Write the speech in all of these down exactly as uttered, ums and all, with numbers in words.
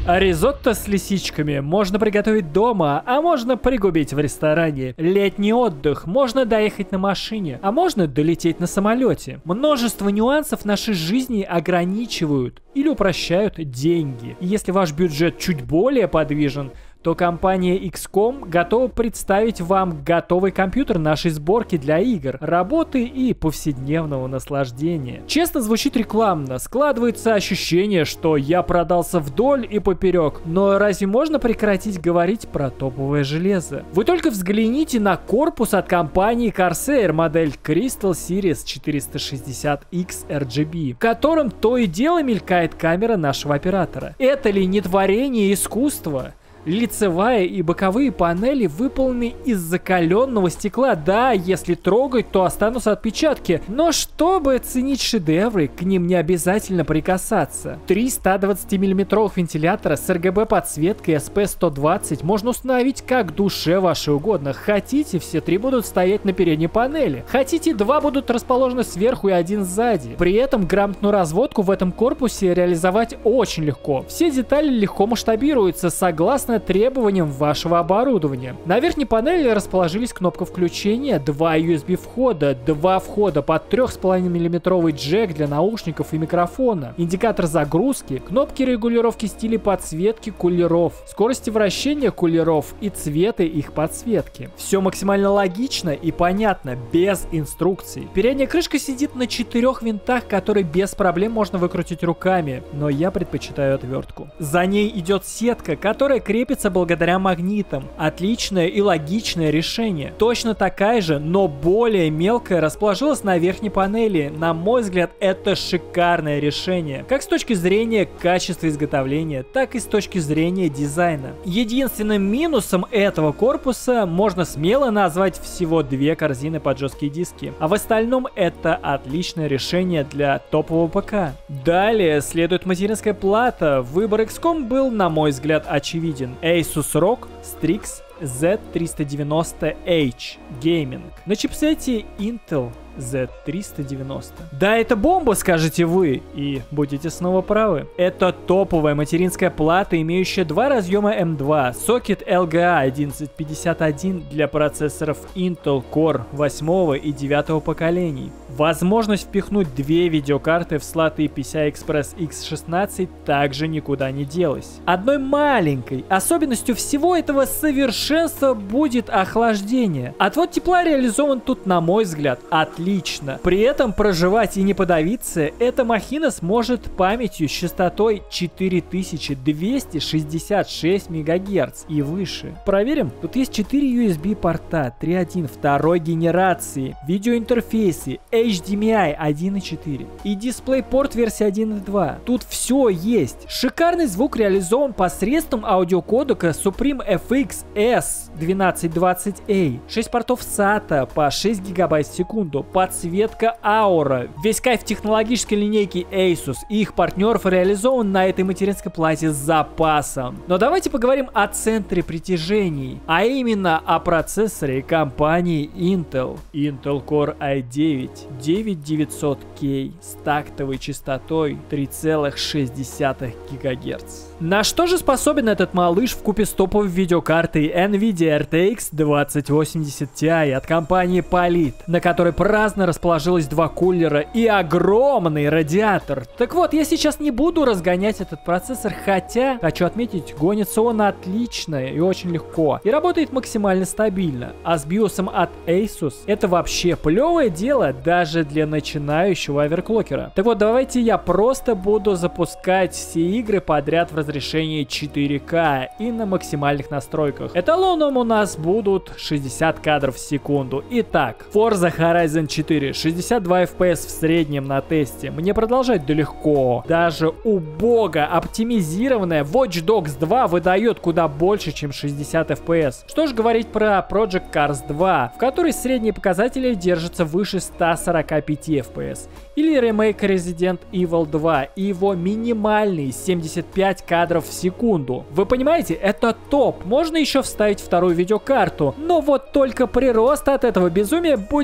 А ризотто с лисичками можно приготовить дома, а можно пригубить в ресторане. Летний отдых можно доехать на машине, а можно долететь на самолете. Множество нюансов нашей жизни ограничивают или упрощают деньги. И если ваш бюджет чуть более подвижен, то компания икс ком готова представить вам готовый компьютер нашей сборки для игр, работы и повседневного наслаждения. Честно, звучит рекламно, складывается ощущение, что я продался вдоль и поперек, но разве можно прекратить говорить про топовое железо? Вы только взгляните на корпус от компании Corsair, модель Crystal Series четыреста шестьдесят икс эр джи би, в котором то и дело мелькает камера нашего оператора. Это ли не творение искусства? Лицевая и боковые панели выполнены из закаленного стекла. Да, если трогать, то останутся отпечатки. Но чтобы ценить шедевры, к ним не обязательно прикасаться. Три ста двадцатимиллиметровых вентилятора с эр гэ бэ подсветкой эс пи сто двадцать можно установить как душе вашей угодно. Хотите, все три будут стоять на передней панели. Хотите, два будут расположены сверху и один сзади. При этом грамотную разводку в этом корпусе реализовать очень легко. Все детали легко масштабируются согласно требованиям вашего оборудования. На верхней панели расположились кнопка включения, два ю эс би входа, два входа под три и пять миллиметровый джек для наушников и микрофона, индикатор загрузки, кнопки регулировки стиля подсветки кулеров, скорости вращения кулеров и цвета их подсветки. Все максимально логично и понятно, без инструкций. Передняя крышка сидит на четырех винтах, которые без проблем можно выкрутить руками, но я предпочитаю отвертку. За ней идет сетка, которая крепится благодаря магнитам. Отличное и логичное решение. Точно такая же, но более мелкая расположилась на верхней панели. На мой взгляд, это шикарное решение. Как с точки зрения качества изготовления, так и с точки зрения дизайна. Единственным минусом этого корпуса можно смело назвать всего две корзины под жесткие диски. А в остальном это отличное решение для топового ПК. Далее следует материнская плата. Выбор икс ком был, на мой взгляд, очевиден. Asus рог Strix зет триста девяносто эйч Gaming на чипсете Intel зет триста девяносто. Да, это бомба, скажете вы, и будете снова правы. Это топовая материнская плата, имеющая два разъема эм два, сокет эл джи эй одиннадцать пятьдесят один для процессоров Intel Core восьмого и девятого поколений. Возможность впихнуть две видеокарты в слоты пи си ай экспресс икс шестнадцать также никуда не делась. Одной маленькой особенностью всего этого совершенства будет охлаждение. Отвод тепла реализован тут, на мой взгляд, отлично. Отлично. При этом проживать и не подавиться эта махина сможет памятью с частотой четыре тысячи двести шестьдесят шесть мегагерц и выше. Проверим. Тут есть четыре ю эс би порта три точка один второй генерации, видеоинтерфейсы эйч ди эм ай один и четыре и DisplayPort версии один и два. Тут все есть. Шикарный звук реализован посредством аудиокодека Supreme эф икс эс двенадцать двадцать эй, шесть портов сата по шесть гигабайт в секунду, подсветка Aura. Весь кайф технологической линейки Asus и их партнеров реализован на этой материнской плате с запасом. Но давайте поговорим о центре притяжений, а именно о процессоре компании Intel. Intel Core ай девять девять тысяч девятьсот кей с тактовой частотой три целых шесть десятых гигагерц. На что же способен этот малыш вкупе с топовой видеокартой NVIDIA эр ти экс двадцать восемьдесят Ti от компании Polit, на которой праздно расположилось два кулера и огромный радиатор. Так вот, я сейчас не буду разгонять этот процессор, хотя, хочу отметить, гонится он отлично и очень легко, и работает максимально стабильно. А с биосом от Asus это вообще плевое дело даже для начинающего оверклокера. Так вот, давайте я просто буду запускать все игры подряд в разрешении четыре ка и на максимальных настройках. Эталоном у нас будут шестьдесят кадров в секунду. Итак, Forza Horizon четыре, шестьдесят два эф пи эс в среднем на тесте. Мне продолжать да легко. Даже убого оптимизированная Watch Dogs два выдает куда больше, чем шестьдесят эф пи эс. Что ж говорить про Project Cars два, в которой средние показатели держатся выше ста сорока пяти эф пи эс. Или ремейк Resident Evil два и его минимальный семьдесят пять кадров в секунду. Вы понимаете, это топ. Можно еще вставить вторую видеокарту. Но вот только прирост от этого безумия будет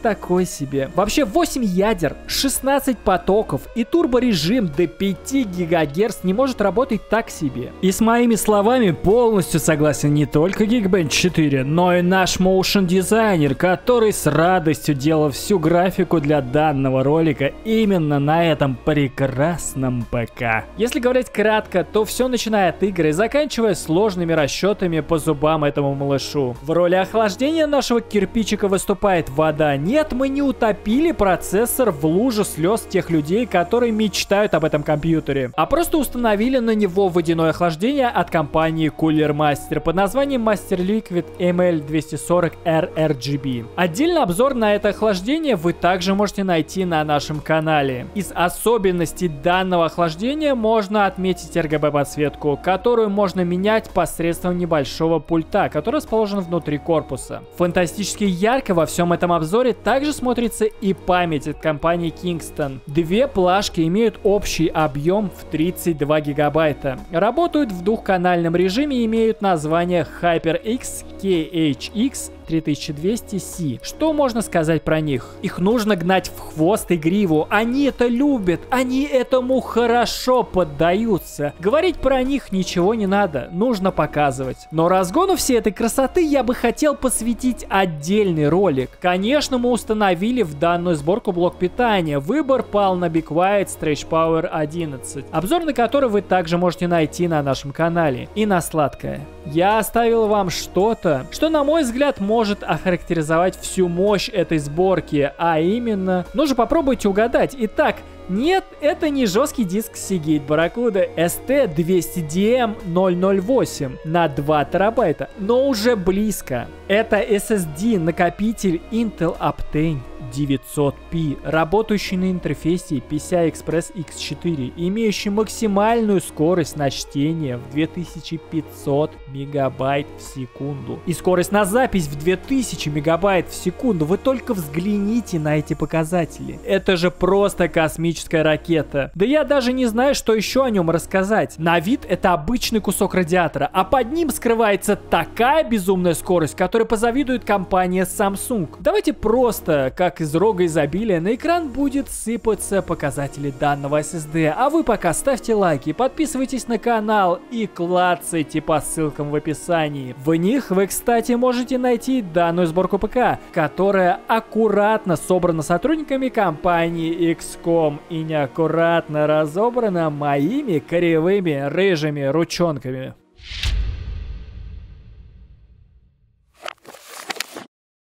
такой себе. Вообще восемь ядер, шестнадцать потоков и турборежим до пяти гигагерц не может работать так себе. И с моими словами полностью согласен не только Geekbench четыре, но и наш motion дизайнер, который с радостью делал всю графику для данного ролика именно на этом прекрасном ПК. Если говорить кратко, то все начиная от игры и заканчивая сложными расчетами по зубам этому малышу. В роли охлаждения нашего кирпичика выступает вода. Нет, мы не утопили процессор в луже слез тех людей, которые мечтают об этом компьютере, а просто установили на него водяное охлаждение от компании Cooler Master под названием Master Liquid эм эл двести сорок эр эр джи би. Отдельный обзор на это охлаждение вы также можете найти на нашем канале. Из особенностей данного охлаждения можно отметить эр гэ бэ подсветку, которую можно менять посредством небольшого пульта, который расположен внутри корпуса. Фантастически ярко во всем этом обзоре также смотрится и память от компании Kingston. Две плашки имеют общий объем в тридцать два гигабайта. Работают в двухканальном режиме и имеют название HyperX кей эйч икс три тысячи двести си. Что можно сказать про них? Их нужно гнать в хвост и гриву. Они это любят. Они этому хорошо поддаются. Говорить про них ничего не надо. Нужно показывать. Но разгону всей этой красоты я бы хотел посвятить отдельный ролик. Конечно, мы установили в данную сборку блок питания. Выбор пал на Be Quiet Stretch Power одиннадцать. Обзор на который вы также можете найти на нашем канале. И на сладкое. Я оставил вам что-то, что, на мой взгляд, может охарактеризовать всю мощь этой сборки, а именно... Ну же, попробуйте угадать. Итак, нет, это не жесткий диск Seagate Barracuda эс ти двести ди эм ноль ноль восемь на два терабайта, но уже близко. Это эс эс ди накопитель Intel Optane девятьсот пи, работающий на интерфейсе пи си ай Express икс четыре, имеющий максимальную скорость на чтение в две тысячи пятьсот мегабайт в секунду. И скорость на запись в две тысячи мегабайт в секунду. Вы только взгляните на эти показатели. Это же просто космическая ракета. Да я даже не знаю, что еще о нем рассказать. На вид это обычный кусок радиатора, а под ним скрывается такая безумная скорость, которой позавидует компания Samsung. Давайте просто, как из рога изобилия, на экран будет сыпаться показатели данного эс эс ди. А вы пока ставьте лайки, подписывайтесь на канал и клацайте по ссылкам в описании. В них вы, кстати, можете найти данную сборку ПК, которая аккуратно собрана сотрудниками компании икс ком и неаккуратно разобрана моими кривыми рыжими ручонками.